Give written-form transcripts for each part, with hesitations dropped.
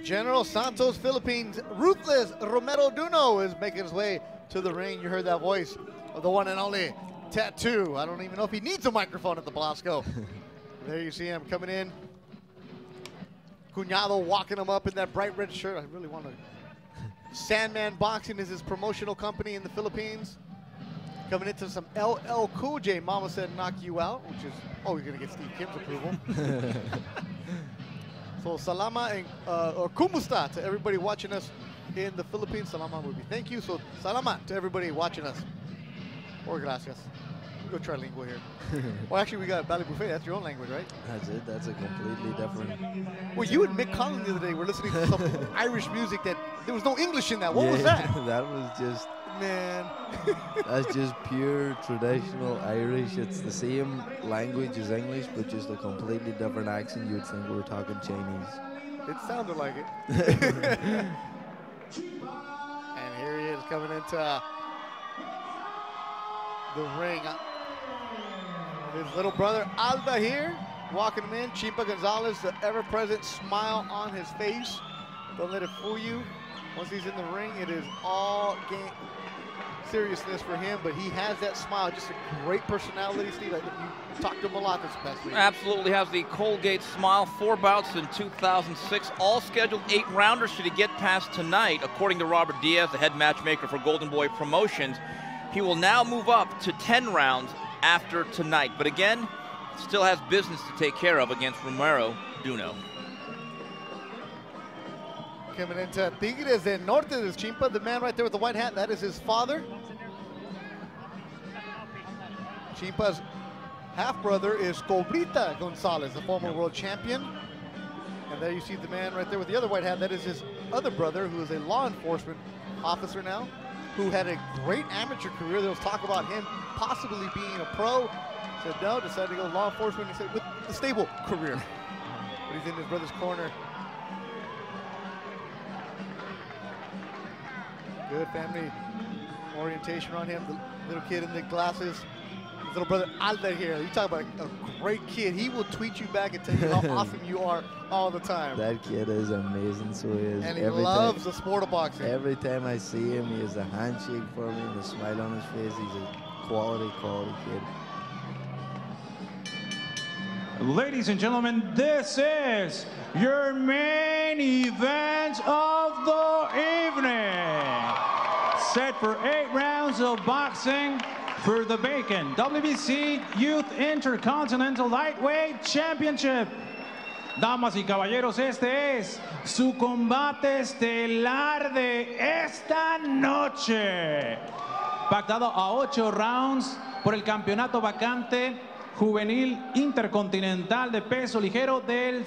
General Santos, Philippines, Ruthless Romero Duno is making his way to the ring. You heard that voice of the one and only Tattoo. I don't even know if he needs a microphone at the Belasco. There you see him coming in. Cuñado walking him up in that bright red shirt. I really want to. Sandman Boxing is his promotional company in the Philippines. Coming into some LL Cool J. Mama said knock you out, which is, oh, he's going to get Steve Kim's approval. So salama and or kumusta to everybody watching us in the Philippines. Salama would be thank you. So salamat to everybody watching us. Or gracias. We'll go trilingual here. Well, actually, we got Bali Buffet. That's your own language, right? That's it. That's a completely different. Well, you and Mick Collins the other day were listening to some Irish music that there was no English in that. What was that? That was just. Man. That's just pure traditional Irish. It's the same language as English, but just a completely different accent. You'd think we were talking Chinese. It sounded like it. And here he is coming into the ring. His little brother Alda here, walking him in. Chimpa Gonzalez, the ever-present smile on his face. Don't let it fool you. Once he's in the ring, it is all game seriousness for him, but he has that smile, just a great personality, Steve. You talked to him a lot this past week. Absolutely has the Colgate smile. 4 bouts in 2006, all scheduled 8-rounders should he get past tonight. According to Robert Diaz, the head matchmaker for Golden Boy Promotions, he will now move up to 10 rounds after tonight. But again, still has business to take care of against Romero Duno. Coming into Tigres del Norte, this Chimpa, the man right there with the white hat, that is his father. Chimpa's half-brother is Cobrita Gonzalez, the former world champion. And there you see the man right there with the other white hat, that is his other brother, who is a law enforcement officer now, who had a great amateur career. There was talk about him possibly being a pro. Said no, decided to go law enforcement. He said with a stable career. But he's in his brother's corner. Good family orientation on him. The little kid in the glasses. His little brother Alda here. You talk about a great kid. He will tweet you back and tell you how awesome you are all the time. That kid is amazing, so he is. And he loves the sport of boxing. Every time I see him, he has a handshake for me and a smile on his face. He's a quality kid. Ladies and gentlemen, this is your main event of the evening. Set for 8 rounds of boxing for the vacant WBC Youth Intercontinental Lightweight Championship. Damas y caballeros, este es su combate estelar de esta noche. Pactado a 8 rounds por el campeonato vacante juvenil intercontinental de peso ligero del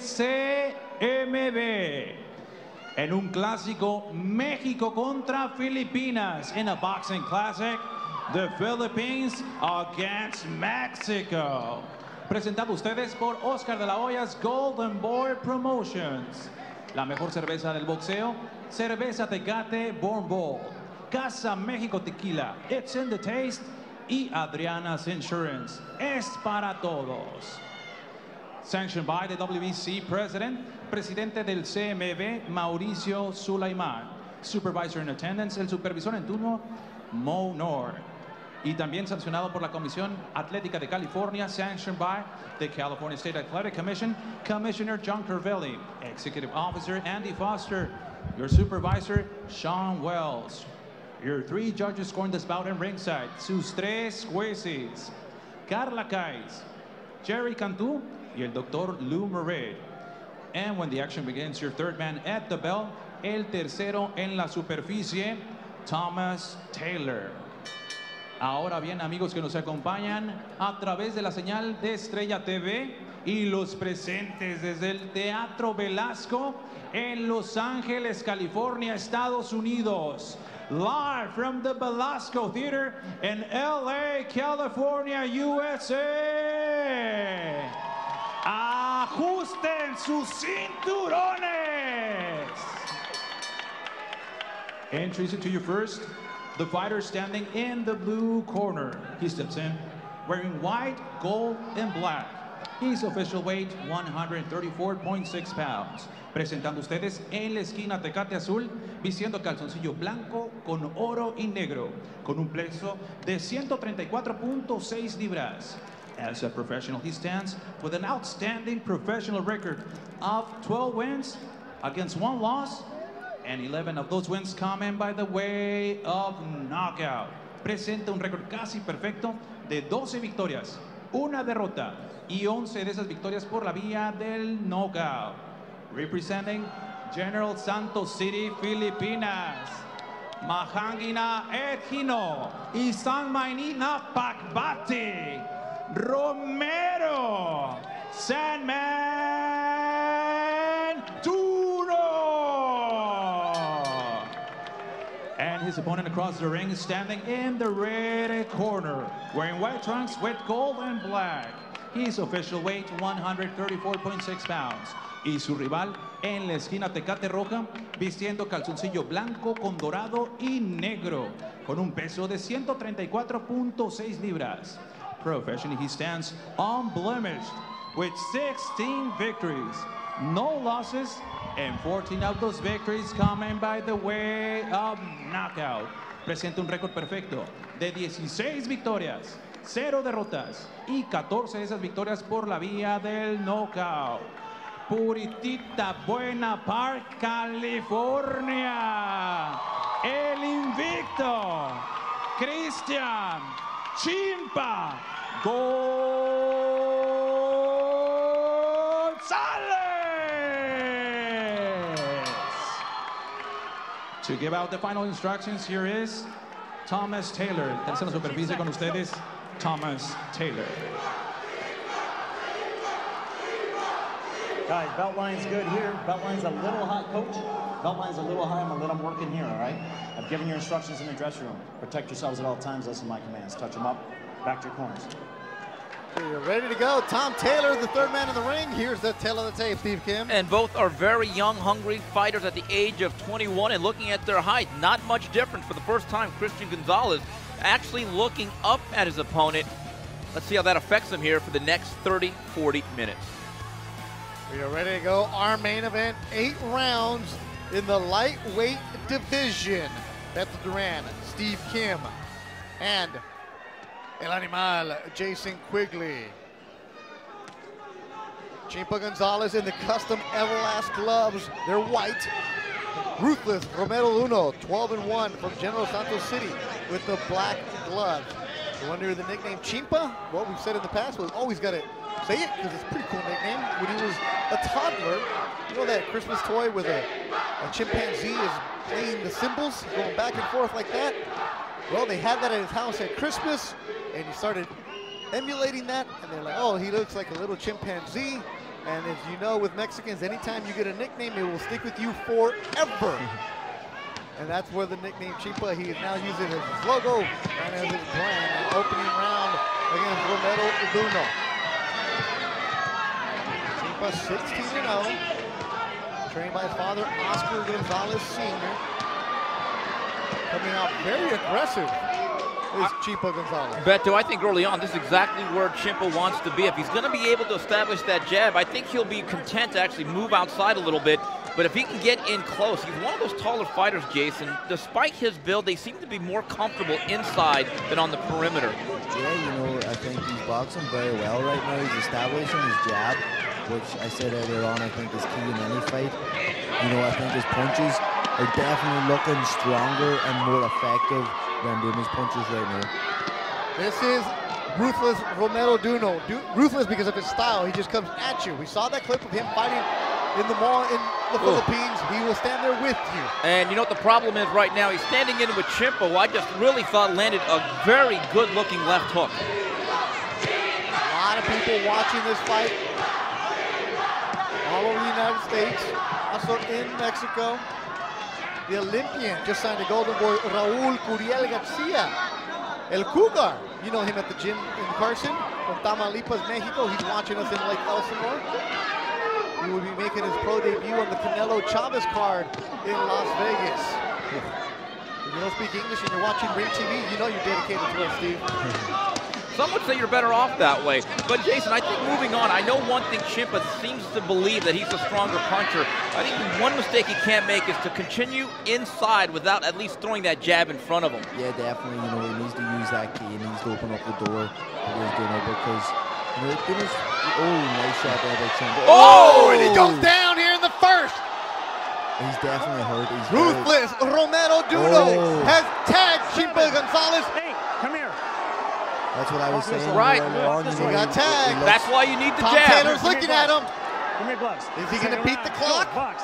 CMB. En un clásico, México contra Filipinas. In a boxing classic, the Philippines against Mexico. Presentado ustedes por Oscar de la Hoya's Golden Boy Promotions. La mejor cerveza del boxeo, cerveza Tecate Born Bold. Casa México Tequila, it's in the taste. Y Adriana's Insurance, es para todos. Sanctioned by the WBC President, Presidente del CMB, Mauricio Sulaimán. Supervisor in attendance, el supervisor en turno, Mo Nord. Y también sancionado por la Comisión Atlética de California, sanctioned by the California State Athletic Commission, Commissioner John Curvelli. Executive Officer Andy Foster. Your supervisor, Sean Wells. Your 3 judges scoring this bout in ringside. Sus 3 jueces. Carla Kais, Jerry Cantu, y el Dr. Lou Murray. And when the action begins, your 3rd man at the bell, el tercero en la superficie, Thomas Taylor. Ahora bien, amigos que nos acompañan a través de la señal de Estrella TV y los presentes desde el Teatro Belasco en Los Ángeles, California, Estados Unidos. Live from the Belasco Theater in LA, California, USA. Ajusten sus cinturones. Introducing to you first, the fighter standing in the blue corner. He steps in wearing white, gold, and black. His official weight, 134.6 pounds. Presentando ustedes en la esquina Tecate Azul, vistiendo calzoncillo blanco con oro y negro, con un peso de 134.6 libras. As a professional, he stands with an outstanding professional record of 12 wins against 1 loss, and 11 of those wins coming by the way of knockout. Presenta un récord casi perfecto de 12 victorias, 1 derrota y 11 de esas victorias por la vía del knockout. Representing General Santos City, Filipinas, Mahangina Edhino y San Mainina Pakbati, Romero Sandman Duno. And his opponent across the ring is standing in the red corner, wearing white trunks with gold and black. His official weight, 134.6 pounds. Y su rival en la esquina Tecate Roja, vistiendo calzoncillo blanco con dorado y negro, con un peso de 134.6 libras. Professionally, he stands unblemished with 16 victories, no losses, and 14 of those victories coming by the way of knockout. Presenta un récord perfecto de 16 victorias, 0 derrotas y 14 de esas victorias por la vía del knockout. Puritita Buena Park, California, el invicto Cristian Chimpa Gonzalez. To give out the final instructions, here is Thomas Taylor. Tercera superficie con ustedes, Thomas Taylor. Guys, belt line's good here. Belt line's a little hot, coach. Belt line's a little high. I'm gonna let them work in here, all right? I've given your instructions in the dressing room. Protect yourselves at all times. Listen to my commands. Touch them up. Back to your corners. Okay, you're ready to go. Tom Taylor, the third man in the ring. Here's the tail of the tape, Steve Kim. And both are very young, hungry fighters at the age of 21. And looking at their height, not much different. For the first time, Christian Gonzalez actually looking up at his opponent. Let's see how that affects him here for the next 30, 40 minutes. We are ready to go. Our main event, 8 rounds in the lightweight division. Beto Duran, Steve Kim, and El Animal, Jason Quigley. Chimpa Gonzalez in the custom Everlast gloves. They're white. Ruthless Romero Uno, 12-1 from General Santos City with the black gloves. You wonder the nickname Chimpa? What we've said in the past, we've always got to say it because it's a pretty cool nickname. When he was a toddler, you know that Christmas toy with a chimpanzee is playing the cymbals, going back and forth like that? Well, they had that at his house at Christmas, and he started emulating that, and they're like, oh, he looks like a little chimpanzee. And as you know, with Mexicans, anytime you get a nickname, it will stick with you forever. And that's where the nickname Chimpa, he is now using it as his logo and as his brand. An opening round against Romero Uno. Chimpa 16-0, trained by his father, Oscar Gonzalez Sr. Coming out very aggressive is Chimpa Gonzalez. Beto, I think early on, this is exactly where Chimpa wants to be. If he's going to be able to establish that jab, I think he'll be content to actually move outside a little bit. But if he can get in close, he's one of those taller fighters, Jason. Despite his build, they seem to be more comfortable inside than on the perimeter. Yeah, you know, I think he's boxing very well right now. He's establishing his jab, which I said earlier on, I think is key in any fight. You know, I think his punches are definitely looking stronger and more effective than doing his punches right now. This is Ruthless Romero Duno. Ruthless because of his style. He just comes at you. We saw that clip of him fighting in the mall in the Philippines. He will stand there with you. And you know what the problem is right now? He's standing in with Chimpa, who I just really thought landed a very good-looking left hook. A lot of people watching this fight all over the United States, also in Mexico. The Olympian just signed a Golden Boy, Raul Curiel Garcia. El Cougar, you know him at the gym in Carson, from Tamaulipas, Mexico. He's watching us in Lake Elsinore. He will be making his pro debut on the Canelo Chavez card in Las Vegas. If you don't speak English and you're watching Ring TV, you know you're dedicated to us, Steve. Some would say you're better off that way. But Jason, I think moving on, I know one thing Ciampa seems to believe that he's a stronger puncher. I think one mistake he can't make is to continue inside without at least throwing that jab in front of him. Yeah, definitely. You know, he needs to use that key. He needs to open up the door against Duno because, you know, Duno's, oh, nice shot there by Ciampa. Oh, and he goes down here in the first. He's definitely hurt. He's Ruthless Romero Duno has tagged Ciampa Gonzalez. Hey, come here. That's what I was saying. Right. He got tagged. That's why you need the Tom jab. Taylor's looking at him. Give me your gloves. Is he going to beat the Go, clock? Bucks.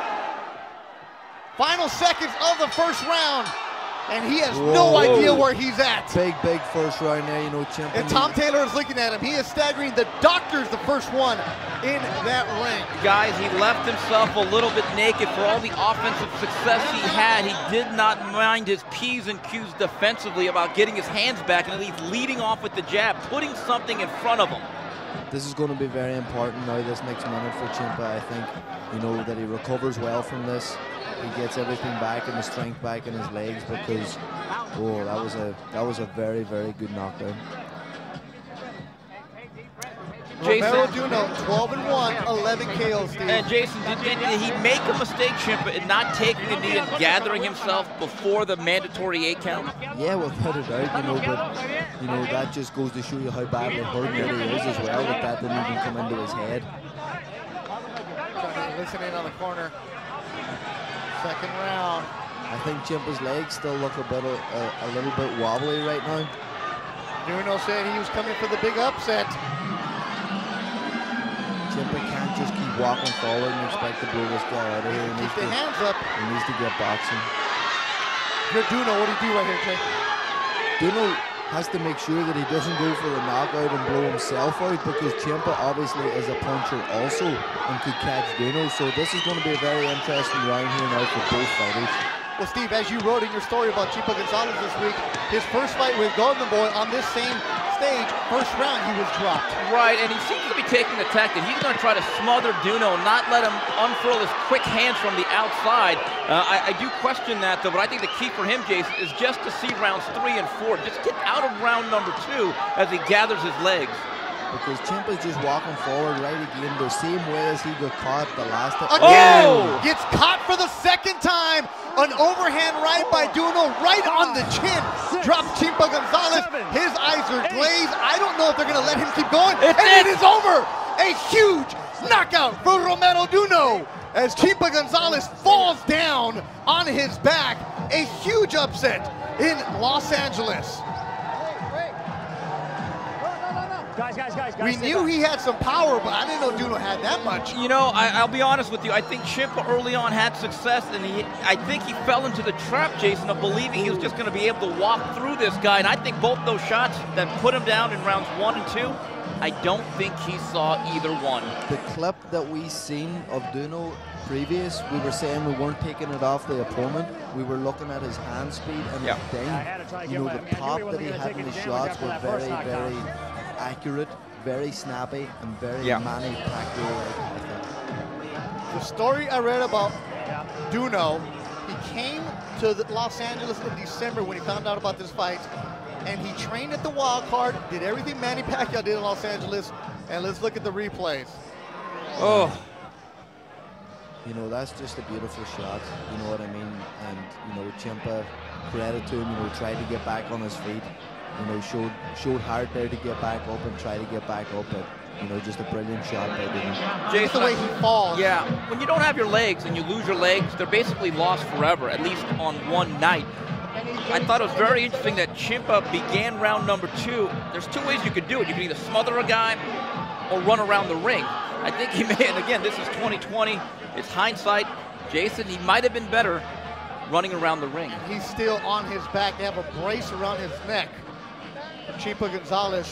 Final seconds of the first round, and he has no idea where he's at. Big first round there, you know, Ciampa. And Tom Taylor is looking at him. He is staggering. The doctor's the first one in that ring. Guys, he left himself a little bit naked for all the offensive success he had. He did not mind his P's and Q's defensively about getting his hands back and at least leading off with the jab, putting something in front of him. This is going to be very important now, this next minute for Ciampa. I think, you know, that he recovers well from this. He gets everything back and the strength back in his legs because, oh, that was a very, very good knockdown. Romero Duno, 12-1, 11 KOs, Steve. And Jason, did he make a mistake, Ciampa, in not taking a knee and gathering himself before the mandatory 8 count? Yeah, without a doubt, you know, but, you know, that just goes to show you how badly hurt he is as well, that didn't even come into his head. Trying to listen in on the corner. Second round. I think Ciampa's legs still look a little bit wobbly right now. Duno said he was coming for the big upset. Ciampa can't just keep walking forward and expect to blow this guy out of here. Keep the hands up. He needs to get boxing. You're Duno, what do you do right here, Jay? Duno has to make sure that he doesn't go for the knockout and blow himself out because Ciampa obviously is a puncher also and could catch Duno. So this is going to be a very interesting round here now for both fighters. Well, Steve, as you wrote in your story about Ciampa Gonzalez this week, his first fight with Golden Boy on this same stage, first round, he was dropped. Right, and he seems to be taking the tactic. He's going to try to smother Duno, not let him unfurl his quick hands from the outside. I do question that, though, but I think the key for him, Jason, is just to see rounds 3 and 4. Just get out of round number 2 as he gathers his legs. Because Ciampa's just walking forward right again, the same way as he got caught the last time. Again, Oh! gets caught for the second time. An overhand right by Duno, right on the chin. Drops Ciampa Gonzalez. His eyes are glazed. I don't know if they're going to let him keep going. And it is over. A huge knockout for Romero Duno as Ciampa Gonzalez falls down on his back. A huge upset in Los Angeles. Guys. We knew he had some power, but I didn't know Duno had that much. You know, I'll be honest with you. I think Ciampa early on had success, and I think he fell into the trap, Jason, of believing he was just going to be able to walk through this guy. And I think both those shots that put him down in rounds 1 and 2, I don't think he saw either one. The clip that we seen of Duno previous, we were saying we weren't taking it off the opponent. We were looking at his hand speed and his thing. You know, the pop that he had in his shots were very, very accurate, very snappy, and very manufactured. The story I read about Duno, he came to Los Angeles in December when he found out about this fight, and he trained at the Wild Card, did everything Manny Pacquiao did in Los Angeles, and let's look at the replays. Oh. You know, that's just a beautiful shot, you know what I mean? And, you know, Ciampa, credit to him, you know, tried to get back on his feet. You know, showed hard there to get back up and try to get back up, but, you know, just a brilliant shot by Duno. Just the way he falls. Yeah, when you don't have your legs and you lose your legs, they're basically lost forever, at least on one night. I thought it was very interesting that Ciampa began round number 2. There's 2 ways you could do it. You can either smother a guy or run around the ring. I think he may, and again, this is 2020. It's hindsight. Jason, he might have been better running around the ring. He's still on his back. They have a brace around his neck. Ciampa Gonzalez.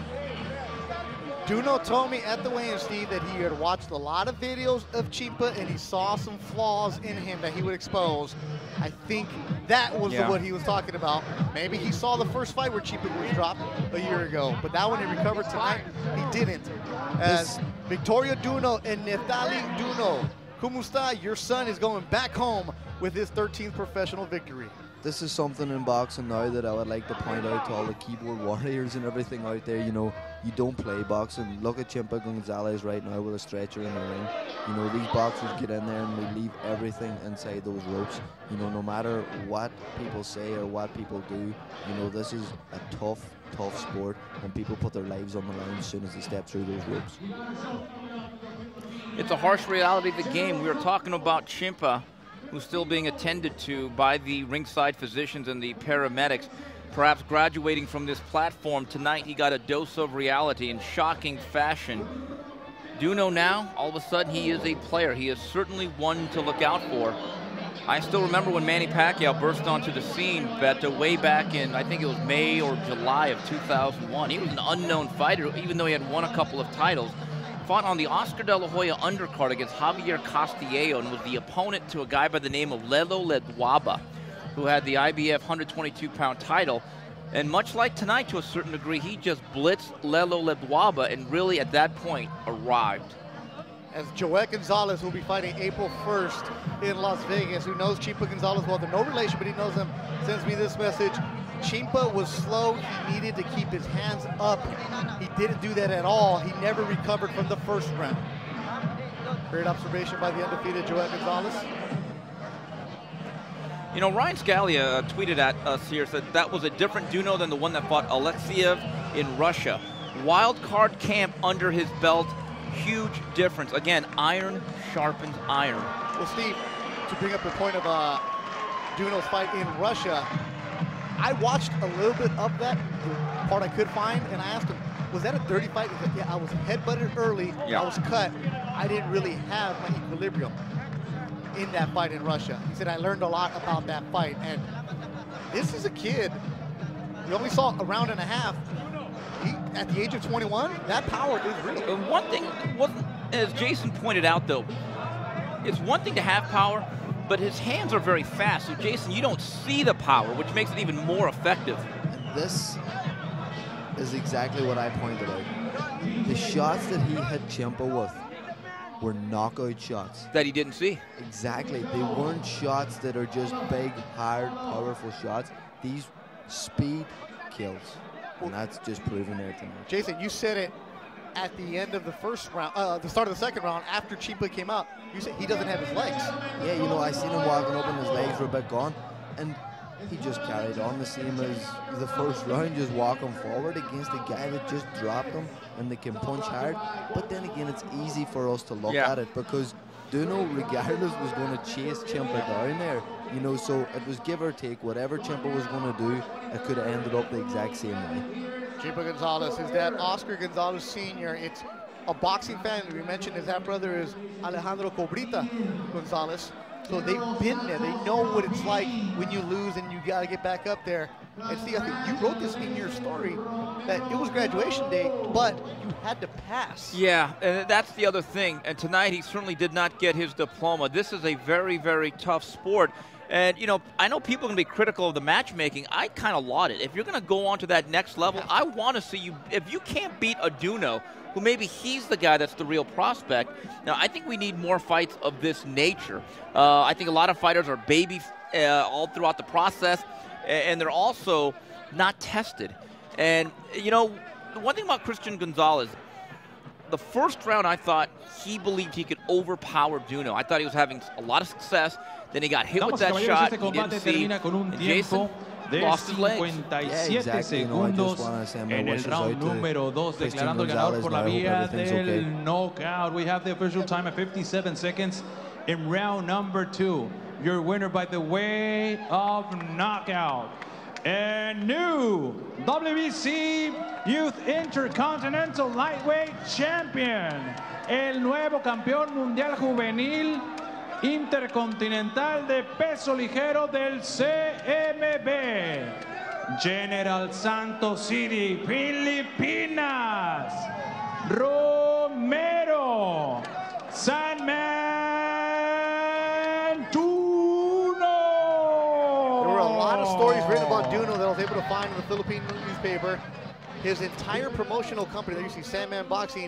Duno told me at the weigh-in, Steve, that he had watched a lot of videos of Ciampa and he saw some flaws in him that he would expose. I think that was what he was talking about. Maybe he saw the first fight where Ciampa was dropped a year ago, but that one he recovered tonight, he didn't. As Victoria Duno and Neftali Duno, Kumusta, your son is going back home with his 13th professional victory. this is something in boxing now that I would like to point out to all the keyboard warriors and everything out there. You know, you don't play boxing. Look at Chimpa Gonzalez right now with a stretcher in the ring. You know, these boxers get in there and they leave everything inside those ropes. You know, no matter what people say or what people do, you know, this is a tough sport, and people put their lives on the line as soon as they step through those ropes. It's a harsh reality of the game. We were talking about Chimpa, who's still being attended to by the ringside physicians and the paramedics. Perhaps graduating from this platform tonight, he got a dose of reality in shocking fashion. Duno now, all of a sudden, he is a player. He is certainly one to look out for. I still remember when Manny Pacquiao burst onto the scene way back in, I think it was May or July of 2001. He was an unknown fighter, even though he had won a couple of titles. Fought on the Oscar De La Hoya undercard against Javier Castillejo and was the opponent to a guy by the name of Lelo Ledwaba, who had the IBF 122-pound title. And much like tonight, to a certain degree, he just blitzed Lelo Ledwaba and really, at that point, arrived. As Joet Gonzalez will be fighting April 1st in Las Vegas. Who knows Chimpa Gonzalez? Well, they're no relation, but he knows him. Sends me this message. Chimpa was slow. He needed to keep his hands up. He didn't do that at all. He never recovered from the first round. Great observation by the undefeated Joet Gonzalez. You know, Ryan Scalia tweeted at us here, said that was a different Duno than the one that fought Alexeyev in Russia. Wild card camp under his belt, huge difference. Again, iron sharpens iron. Well, Steve, to bring up the point of Duno's fight in Russia, I watched a little bit of that, the part I could find, and I asked him, was that a dirty fight? He said, yeah, I was headbutted early, I was cut. I didn't really have my equilibrium in that fight in Russia. He said, I learned a lot about that fight, and this is a kid. You only saw a round and a half. At the age of 21, that power is real. One thing, as Jason pointed out, though, it's one thing to have power, but his hands are very fast. So, Jason, you don't see the power, which makes it even more effective. And this is exactly what I pointed out. The shots that he hit Chimpa with were knockout shots. That he didn't see. Exactly. They weren't shots that are just big, hard, powerful shots. These speed kills. And that's just proven there tonight. Jason, you said it at the end of the first round, the start of the second round, after Chimpa came out. You said he doesn't have his legs. Yeah, you know, I seen him walking up and his legs were a bit gone. And he just carried on the same as the first round, just walking forward against a guy that just dropped him and they can punch hard. But then again, it's easy for us to look at it because Duno, regardless, was going to chase Chimpa down there. You know, so it was give or take. Whatever Chimpa was going to do, it could have ended up the exact same way. Chimpa Gonzalez, his dad, Oscar Gonzalez Sr. It's a boxing family. We mentioned his half-brother is Alejandro Cobrita Gonzalez. So they've been there. They know what it's like when you lose and you got to get back up there. And see, I think you wrote this in your story that it was graduation day, but you had to pass. Yeah, and that's the other thing. And tonight he certainly did not get his diploma. This is a very, very tough sport. And, you know, I know people are going to be critical of the matchmaking. I kind of laud it. If you're going to go on to that next level, I want to see you. If you can't beat a Duno, who maybe he's the guy that's the real prospect. Now, I think we need more fights of this nature. I think a lot of fighters are baby all throughout the process, and they're also not tested. And, you know, the one thing about Christian Gonzalez, the first round I thought he believed he could overpower Duno. I thought he was having a lot of success. Then he got hit with that shot. He didn't see. And Jason lost his legs. Yeah, exactly. Segundos en el round número 2, declarando el ganador por la vía del knockout. We have the official time at 57 seconds in round number 2. Your winner by the way of knockout. And new WBC Youth Intercontinental Lightweight Champion. El nuevo campeón mundial juvenil intercontinental de peso ligero del CMB. General Santos City, Filipinas. Romero Sandman Duno. There were a lot of stories written about Duno that I was able to find in the Philippine newspaper. His entire promotional company, there you see Sandman Boxing,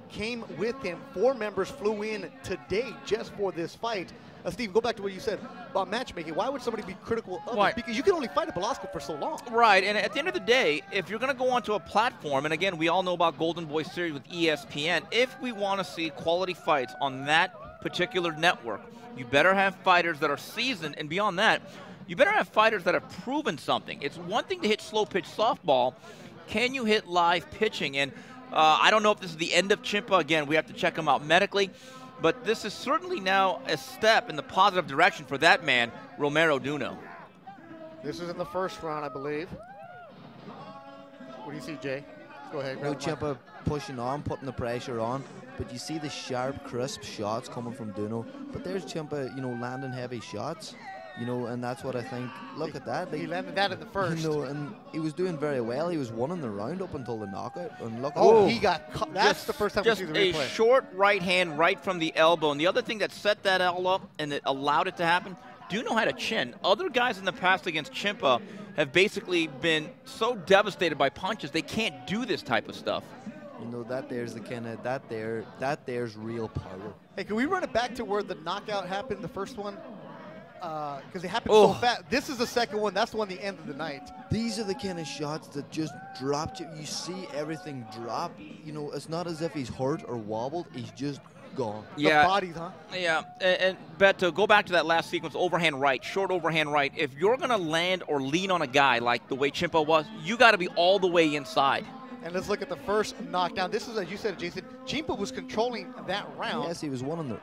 came with him. 4 members flew in today just for this fight. Steve, go back to what you said about matchmaking. Why would somebody be critical of it? Because you can only fight at Belasco for so long. Right, and at the end of the day, if you're going to go onto a platform, and again, we all know about Golden Boy Series with ESPN, if we want to see quality fights on that particular network, you better have fighters that are seasoned, and beyond that, you better have fighters that have proven something. It's one thing to hit slow pitch softball. Can you hit live pitching? And I don't know if this is the end of Chimpa. Again, we have to check him out medically. But this is certainly now a step in the positive direction for that man, Romero Duno. This is in the first round, I believe. What do you see, Jay? Go ahead. Chimpa pushing on, putting the pressure on, but you see the sharp, crisp shots coming from Duno. But there's Chimpa, landing heavy shots. And that's what I think. Look at that. He landed that in the first. And he was doing very well. He was winning the round up until the knockout. And look he got caught. That's the first time we see the replay. Just a short right hand right from the elbow. And the other thing that set that all up and it allowed it to happen, Duno had a chin. Other guys in the past against Chimpa have been so devastated by punches, they can't do this type of stuff. That there's the kind of, that there's real power. Hey, can we run it back to where the knockout happened, the first one? Because it happened so fast. This is the second one. That's the one the end of the night. These are the kind of shots that just drop you. You see everything drop. It's not as if he's hurt or wobbled. He's just gone. Yeah. The bodies, huh? Yeah. And Beto, go back to that last sequence, overhand right, short overhand right. If you're going to land or lean on a guy like the way Chimpa was, you got to be all the way inside. And let's look at the first knockdown. This is, as you said, Jason, Chimpa was controlling that round. Yes, he was one on the...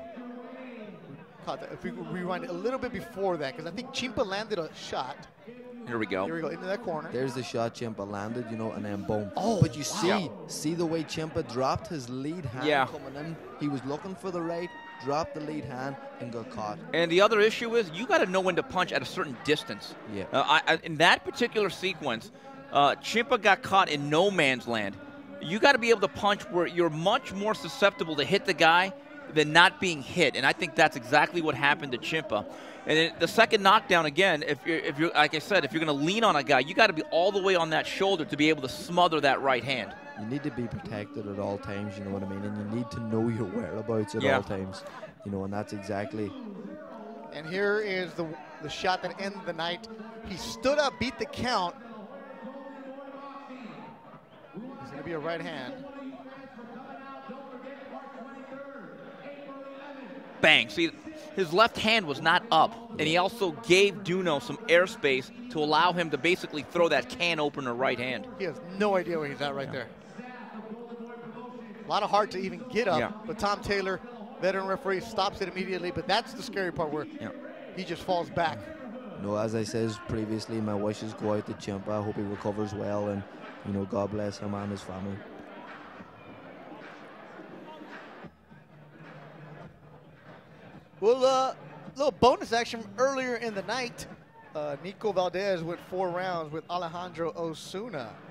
If we rewind it a little bit before that, because I think Chimpa landed a shot. Here we go. Here we go, into that corner. There's the shot Chimpa landed, and then boom. But you see the way Chimpa dropped his lead hand coming in. He was looking for the right, dropped the lead hand, and got caught. And the other issue is you got to know when to punch at a certain distance. Yeah. In that particular sequence, Chimpa got caught in no man's land. You got to be able to punch where you're much more susceptible to hit the guy than not being hit, and I think that's exactly what happened to Chimpa. And then the second knockdown, again, if you're like I said, if you're going to lean on a guy, you got to be all the way on that shoulder to be able to smother that right hand. You need to be protected at all times, you know what I mean, and you need to know your whereabouts at all times, and that's exactly. And here is the shot that ended the night. He stood up, beat the count. It's going to be a right hand. Bang. See, his left hand was not up, and he also gave Duno some airspace to allow him to basically throw that can opener right hand. He has no idea where he's at right there. A lot of heart to even get up, but Tom Taylor, veteran referee, stops it immediately, but that's the scary part where he just falls back. As I said previously, my wishes go out to Chimpa. I hope he recovers well, and, God bless him and his family. Well, little bonus action from earlier in the night. Nico Valdez went 4 rounds with Alejandro Osuna.